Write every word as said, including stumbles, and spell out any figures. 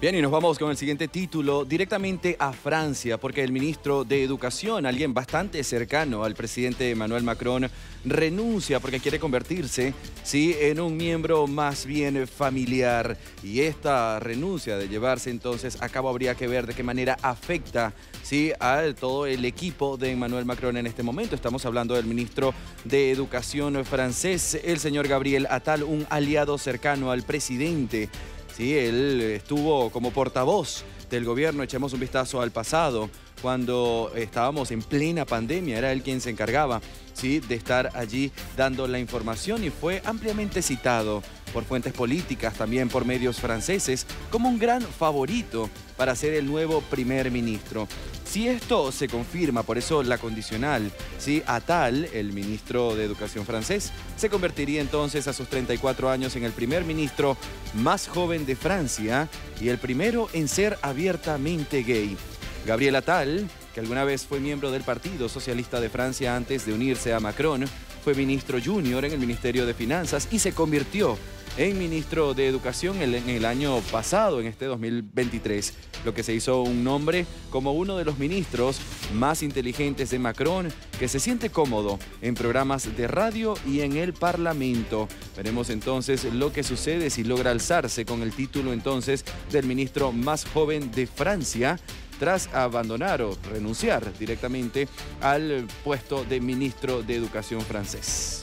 Bien, y nos vamos con el siguiente título, directamente a Francia, porque el ministro de Educación, alguien bastante cercano al presidente Emmanuel Macron, renuncia porque quiere convertirse, sí, en un miembro más bien familiar. Y esta renuncia de llevarse entonces a cabo habría que ver de qué manera afecta, sí, a todo el equipo de Emmanuel Macron en este momento. Estamos hablando del ministro de Educación francés, el señor Gabriel Attal, un aliado cercano al presidente. Sí, él estuvo como portavoz del gobierno. Echemos un vistazo al pasado, cuando estábamos en plena pandemia. Era él quien se encargaba, sí, de estar allí dando la información y fue ampliamente citado por fuentes políticas, también por medios franceses, como un gran favorito para ser el nuevo primer ministro. Si esto se confirma, por eso la condicional, ¿sí? Attal, el ministro de Educación francés, se convertiría entonces a sus treinta y cuatro años en el primer ministro más joven de Francia y el primero en ser abiertamente gay. Gabriel Attal, que alguna vez fue miembro del Partido Socialista de Francia antes de unirse a Macron, fue ministro junior en el Ministerio de Finanzas y se convirtió en ministro de Educación en el año pasado, en este dos mil veintitrés, lo que se hizo un nombre como uno de los ministros más inteligentes de Macron, que se siente cómodo en programas de radio y en el Parlamento. Veremos entonces lo que sucede si logra alzarse con el título entonces del ministro más joven de Francia, tras abandonar o renunciar directamente al puesto de ministro de Educación francés.